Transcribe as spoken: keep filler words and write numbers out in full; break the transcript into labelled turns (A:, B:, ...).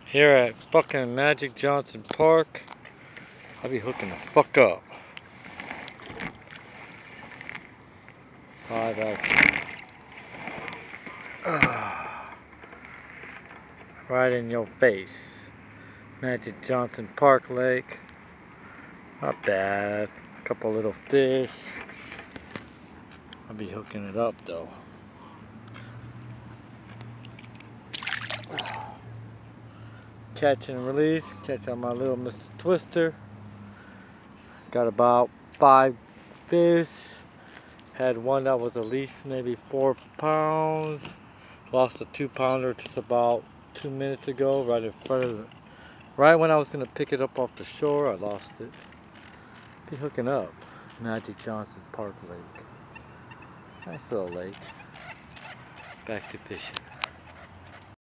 A: Here at fucking Magic Johnson Park, I'll be hooking the fuck up. Five action. Right in your face. Magic Johnson Park Lake. Not bad. A couple little fish. I'll be hooking it up though. Catch and release. Catch on my little Mister Twister. Got about five fish. Had one that was at least maybe four pounds. Lost a two pounder just about two minutes ago, right in front of it. Right when I was gonna pick it up off the shore, I lost it. Be hooking up. Magic Johnson Park Lake. Nice little lake. Back to fishing.